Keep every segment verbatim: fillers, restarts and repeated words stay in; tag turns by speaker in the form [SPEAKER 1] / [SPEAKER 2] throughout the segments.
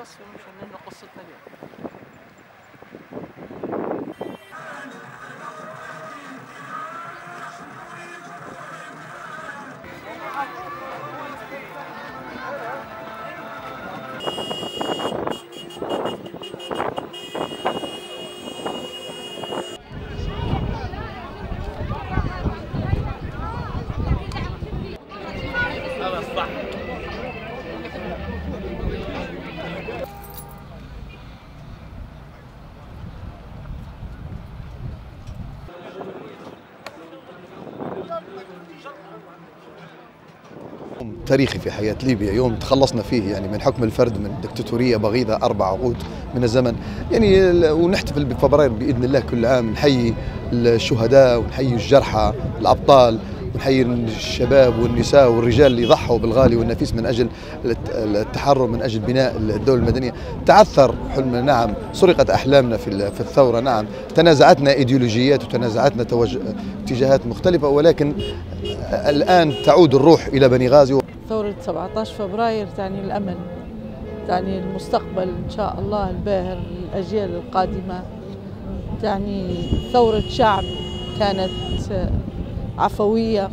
[SPEAKER 1] بس مشان انه قصتها اليوم.
[SPEAKER 2] تاريخي في حياة ليبيا، يوم تخلصنا فيه يعني من حكم الفرد من دكتاتورية بغيضة أربع عقود من الزمن يعني، ونحتفل بفبراير بإذن الله كل عام. نحيي الشهداء ونحيي الجرحى الأبطال، ونحيي الشباب والنساء والرجال اللي ضحوا بالغالي والنفيس من أجل التحرر، من أجل بناء الدولة المدنية. تعثر حلمنا، نعم، سرقت أحلامنا في في الثورة، نعم، تنازعتنا إيديولوجيات وتنازعتنا اتجاهات مختلفة، ولكن الآن تعود الروح إلى بني غازي.
[SPEAKER 3] ثورة سبعة عشر فبراير تعني الأمل، تعني المستقبل إن شاء الله الباهر للأجيال القادمة، تعني ثورة شعب كانت عفوية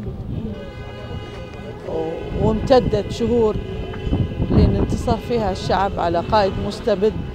[SPEAKER 3] وامتدت شهور لانتصر فيها الشعب على قائد مستبد